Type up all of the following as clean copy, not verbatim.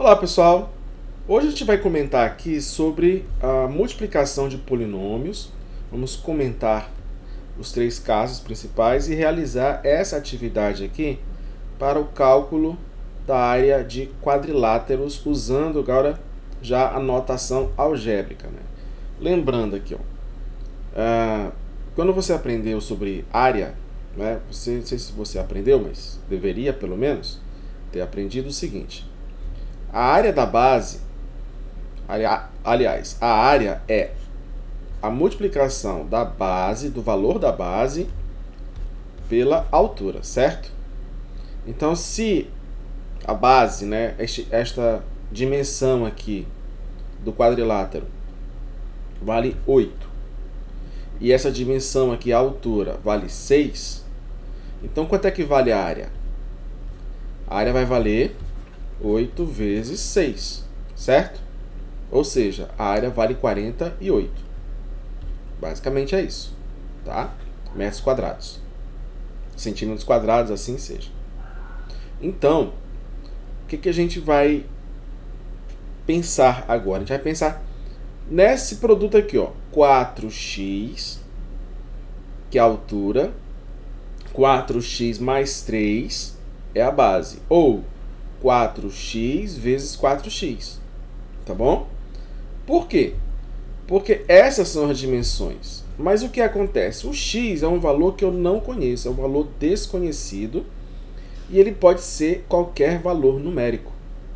Olá pessoal, hoje a gente vai comentar aqui sobre a multiplicação de polinômios. Vamos comentar os três casos principais e realizar essa atividade aqui para o cálculo da área de quadriláteros usando agora já a notação algébrica, né? Lembrando aqui, quando você aprendeu sobre área, né, não sei se você aprendeu, mas deveria pelo menos ter aprendido o seguinte: a área da base, aliás, a área é a multiplicação da base, do valor da base, pela altura, certo? Então, se a base, né, esta dimensão aqui do quadrilátero vale 8, e essa dimensão aqui, a altura, vale 6, então quanto é que vale a área? A área vai valer 8 vezes 6, certo? Ou seja, a área vale 48. Basicamente é isso, tá? Metros quadrados. Centímetros quadrados, assim seja. Então, o que a gente vai pensar agora? A gente vai pensar nesse produto aqui, ó, 4x, que é a altura, 4x mais 3 é a base, ou 4x vezes 4x, tá bom? Por quê? Porque essas são as dimensões. Mas o que acontece? O x é um valor que eu não conheço, é um valor desconhecido, e ele pode ser qualquer valor numérico,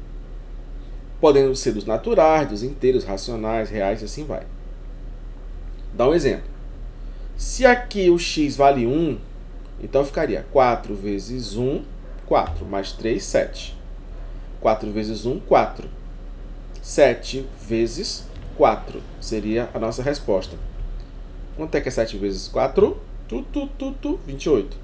podendo ser dos naturais, dos inteiros, racionais, reais, e assim vai. Dá um exemplo. Se aqui o x vale 1, então ficaria 4 vezes 1, 4, mais 3, 7. 4 vezes 1, 4. 7 vezes 4 seria a nossa resposta. Quanto é que é 7 vezes 4? 28.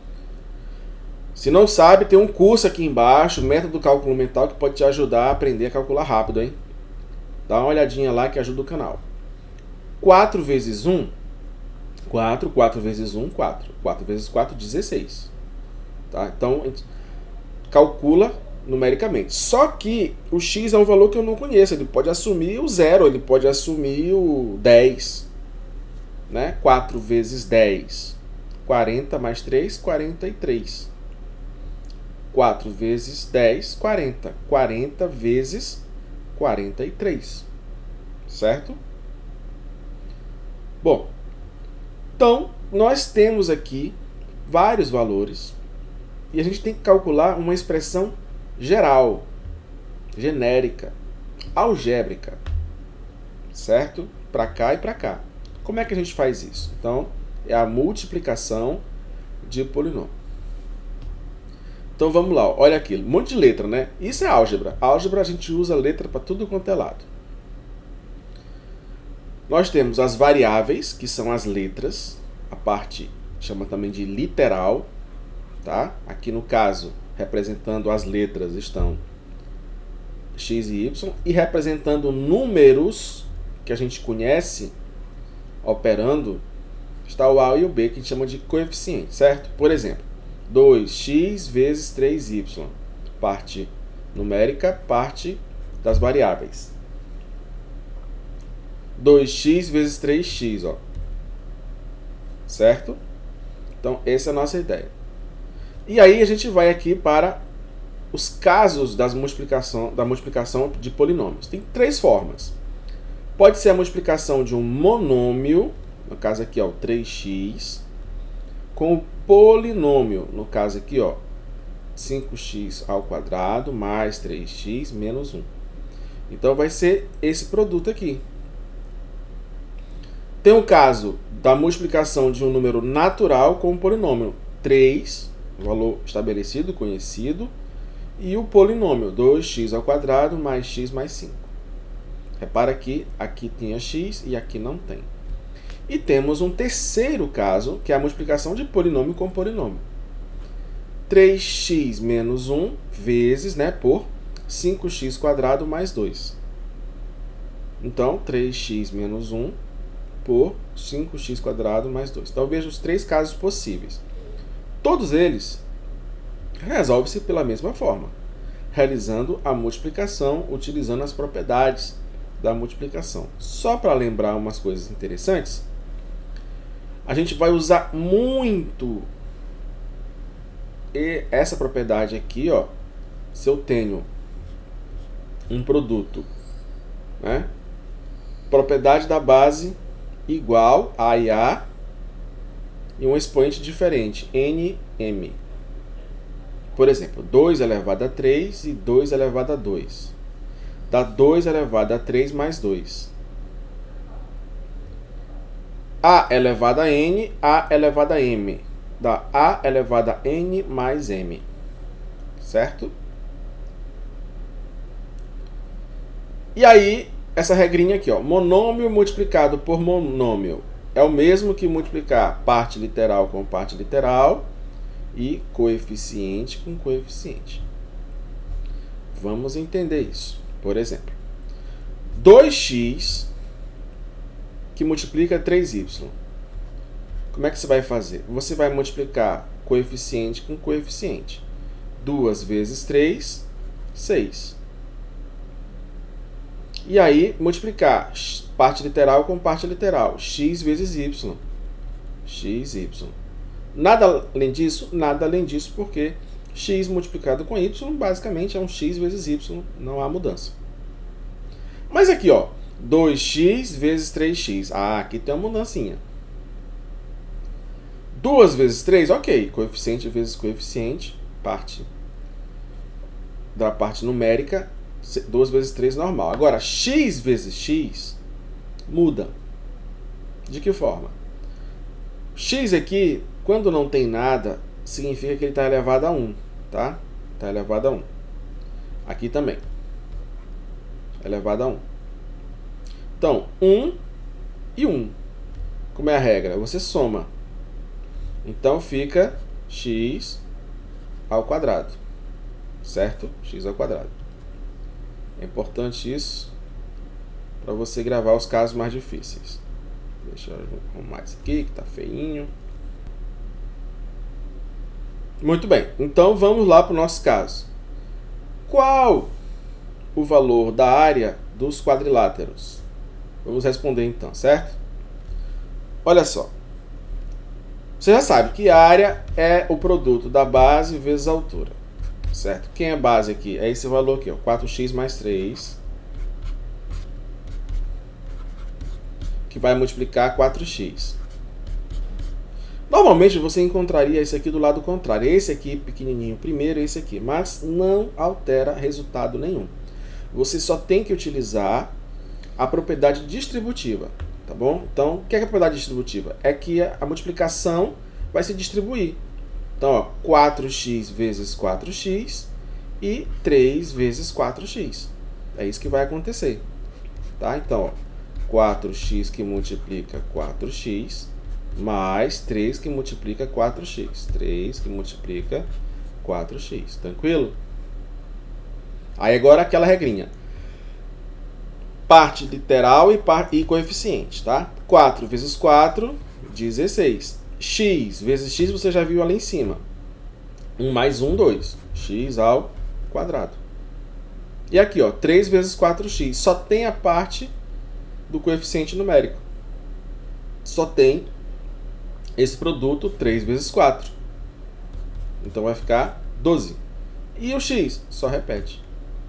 Se não sabe, tem um curso aqui embaixo, Método do Cálculo Mental, que pode te ajudar a aprender a calcular rápido, hein? Dá uma olhadinha lá que ajuda o canal. 4 vezes 1, 4. 4 vezes 1, 4. 4 vezes 4, 16. Tá? Então, calcula numericamente. Só que o x é um valor que eu não conheço. Ele pode assumir o 0, ele pode assumir o 10. Né? 4 vezes 10. 40 mais 3, 43. 4 vezes 10, 40. 40 vezes 43. Certo? Bom, então nós temos aqui vários valores e a gente tem que calcular uma expressão geral, genérica, algébrica, certo? Para cá e para cá. Como é que a gente faz isso? Então, é a multiplicação de polinômio. Então vamos lá, olha aquilo, um monte de letra, né? Isso é álgebra. Álgebra a gente usa letra para tudo quanto é lado. Nós temos as variáveis, que são as letras, a parte chama também de literal, tá? Aqui no caso, representando as letras estão x e y, e representando números que a gente conhece, operando, está o a e o b, que a gente chama de coeficiente, certo? Por exemplo, 2x vezes 3y, parte numérica, parte das variáveis. 2x vezes 3x, ó. Certo? Então, essa é a nossa ideia. E aí a gente vai aqui para os casos da multiplicação de polinômios. Tem três formas. Pode ser a multiplicação de um monômio, no caso aqui, ó, 3x, com o polinômio, no caso aqui, ó, 5x ao quadrado mais 3x menos 1. Então, vai ser esse produto aqui. Tem o caso da multiplicação de um número natural com um polinômio 3, valor estabelecido, conhecido, e o polinômio 2x ao quadrado mais x mais 5. Repara que aqui tinha x e aqui não tem. E temos um terceiro caso, que é a multiplicação de polinômio com polinômio. 3x menos 1 vezes, né, por 5x quadrado mais 2. Então, 3x menos 1 por 5x quadrado mais 2. Então, veja os três casos possíveis. Todos eles resolvem-se pela mesma forma. realizando a multiplicação, utilizando as propriedades da multiplicação. Só para lembrar umas coisas interessantes, a gente vai usar muito essa propriedade aqui, ó. Se eu tenho um produto, né? Propriedade da base igual a e A e um expoente diferente, NM. Por exemplo, 2 elevado a 3 e 2 elevado a 2. Dá 2 elevado a 3 mais 2. A elevado a N, A elevado a M. Dá A elevado a N mais M. Certo? E aí, essa regrinha aqui, ó. Monômio multiplicado por monômio é o mesmo que multiplicar parte literal com parte literal e coeficiente com coeficiente. Vamos entender isso. Por exemplo, 2x que multiplica 3y. Como é que você vai fazer? Você vai multiplicar coeficiente com coeficiente. 2 vezes 3, 6. E aí, multiplicar parte literal com parte literal. X vezes y. XY. Nada além disso? Nada além disso, porque x multiplicado com y, basicamente, é um x vezes y. Não há mudança. Mas aqui, ó. 2x vezes 3x. Ah, aqui tem uma mudancinha. 2 vezes 3, ok. Coeficiente vezes coeficiente. Parte da parte numérica. 2 vezes 3 normal. Agora, x vezes x muda. De que forma? X aqui, quando não tem nada, significa que ele está elevado a 1. Tá? Está elevado a 1. Aqui também. Elevado a 1. Então, 1 e 1. Como é a regra? Você soma. Então, fica x ao quadrado. Certo? X ao quadrado. É importante isso para você gravar os casos mais difíceis. Deixa eu arrumar isso aqui, que está feinho. Muito bem. Então, vamos lá para o nosso caso. Qual o valor da área dos quadriláteros? Vamos responder então, certo? Olha só. Você já sabe que a área é o produto da base vezes a altura. Certo? Quem é base aqui? É esse valor aqui, ó, 4x mais 3. Que vai multiplicar 4x. Normalmente você encontraria esse aqui do lado contrário. Esse aqui pequenininho primeiro, esse aqui. Mas não altera resultado nenhum. Você só tem que utilizar a propriedade distributiva. Tá bom? Então, o que é a propriedade distributiva? É que a multiplicação vai se distribuir. Então, ó, 4x vezes 4x e 3 vezes 4x. É isso que vai acontecer. Tá? Então, ó, 4x que multiplica 4x mais 3 que multiplica 4x. 3 que multiplica 4x. Tranquilo? Aí agora aquela regrinha. Parte literal e coeficiente, tá? 4 vezes 4, 16. X vezes x você já viu ali em cima. 1 mais 1, 2. X ao quadrado. E aqui, ó, 3 vezes 4x. Só tem a parte do coeficiente numérico. Só tem esse produto 3 vezes 4. Então vai ficar 12. E o x? Só repete.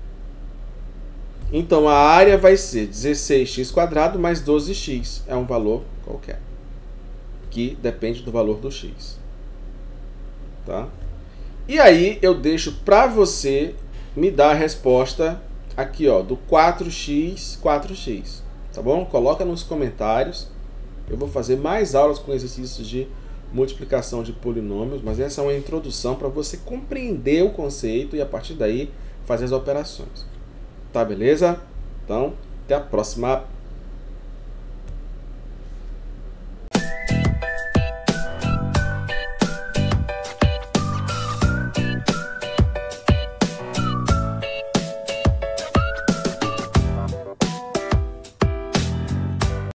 Então a área vai ser 16x² mais 12x. É um valor qualquer. Que depende do valor do x. Tá? E aí eu deixo para você me dar a resposta aqui, ó, do 4x, 4x. Tá bom? Coloca nos comentários. Eu vou fazer mais aulas com exercícios de multiplicação de polinômios, mas essa é uma introdução para você compreender o conceito e a partir daí fazer as operações. Tá, beleza? Então, até a próxima.